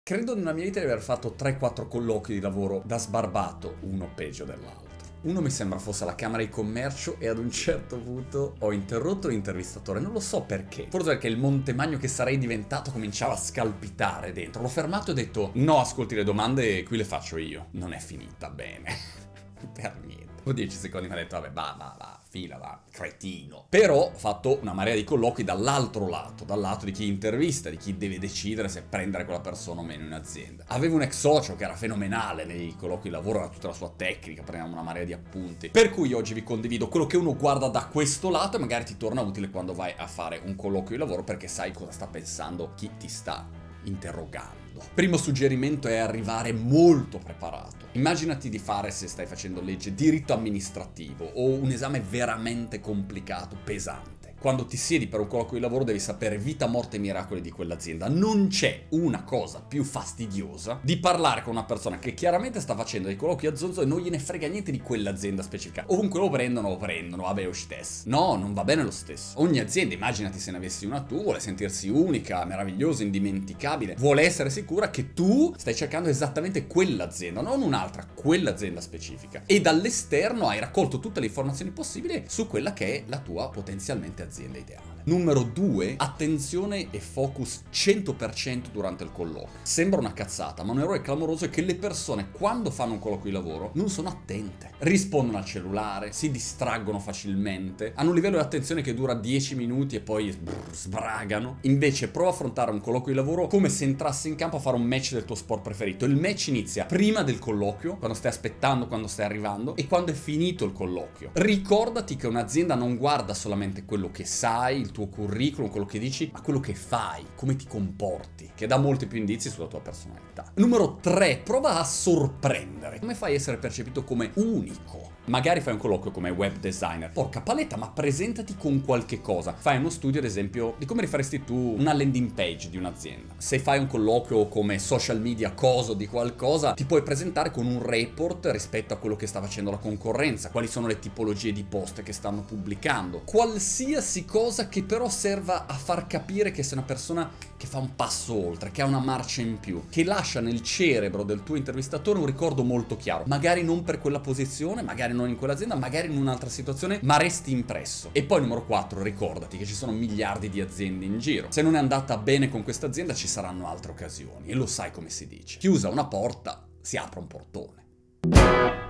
Credo nella mia vita di aver fatto 3-4 colloqui di lavoro da sbarbato, uno peggio dell'altro. Uno mi sembra fosse alla Camera di Commercio e ad un certo punto ho interrotto l'intervistatore, non lo so perché. Forse perché il Montemagno che sarei diventato cominciava a scalpitare dentro. L'ho fermato e ho detto: no, ascolti, le domande qui le faccio io. Non è finita bene. Per niente. Dopo 10 secondi mi ha detto: vabbè, va, fila, va, cretino. Però ho fatto una marea di colloqui dall'altro lato, dal lato di chi intervista, di chi deve decidere se prendere quella persona o meno in azienda. Avevo un ex socio che era fenomenale nei colloqui di lavoro, era tutta la sua tecnica, prendevamo una marea di appunti. Per cui oggi vi condivido quello che uno guarda da questo lato e magari ti torna utile quando vai a fare un colloquio di lavoro, perché sai cosa sta pensando chi ti sta interrogando. Primo suggerimento è arrivare molto preparato. Immaginati di fare, se stai facendo legge, diritto amministrativo o un esame veramente complicato, pesante. Quando ti siedi per un colloquio di lavoro devi sapere vita, morte e miracoli di quell'azienda. Non c'è una cosa più fastidiosa di parlare con una persona che chiaramente sta facendo dei colloqui a zonzo e non gliene frega niente di quell'azienda specifica. Ovunque lo prendono, vabbè, lo stesso. No, non va bene lo stesso. Ogni azienda, immaginati se ne avessi una tu, vuole sentirsi unica, meravigliosa, indimenticabile, vuole essere sicura che tu stai cercando esattamente quell'azienda, non un'altra, quell'azienda specifica. E dall'esterno hai raccolto tutte le informazioni possibili su quella che è la tua potenzialmente azienda ideale. Numero 2, attenzione e focus 100% durante il colloquio. Sembra una cazzata, ma un errore clamoroso è che le persone, quando fanno un colloquio di lavoro, non sono attente. Rispondono al cellulare, si distraggono facilmente, hanno un livello di attenzione che dura 10 minuti e poi sbragano. Invece prova a affrontare un colloquio di lavoro come se entrassi in campo a fare un match del tuo sport preferito. Il match inizia prima del colloquio, quando stai aspettando, quando stai arrivando, e quando è finito il colloquio. Ricordati che un'azienda non guarda solamente quello che sai, il tuo curriculum, quello che dici, ma quello che fai, come ti comporti, che dà molti più indizi sulla tua personalità. Numero 3, prova a sorprendere. Come fai a essere percepito come unico? Magari fai un colloquio come web designer. Porca paletta, ma presentati con qualche cosa. Fai uno studio, ad esempio, di come rifaresti tu una landing page di un'azienda. Se fai un colloquio come social media coso di qualcosa, ti puoi presentare con un report rispetto a quello che sta facendo la concorrenza, quali sono le tipologie di post che stanno pubblicando, qualsiasi cosa che però serva a far capire che sei una persona che fa un passo oltre, che ha una marcia in più, che lascia nel cerebro del tuo intervistatore un ricordo molto chiaro. Magari non per quella posizione, magari non in quell'azienda, magari in un'altra situazione, ma resti impresso. E poi numero 4, ricordati che ci sono miliardi di aziende in giro. Se non è andata bene con questa azienda ci saranno altre occasioni, e lo sai come si dice: chiusa una porta, si apre un portone.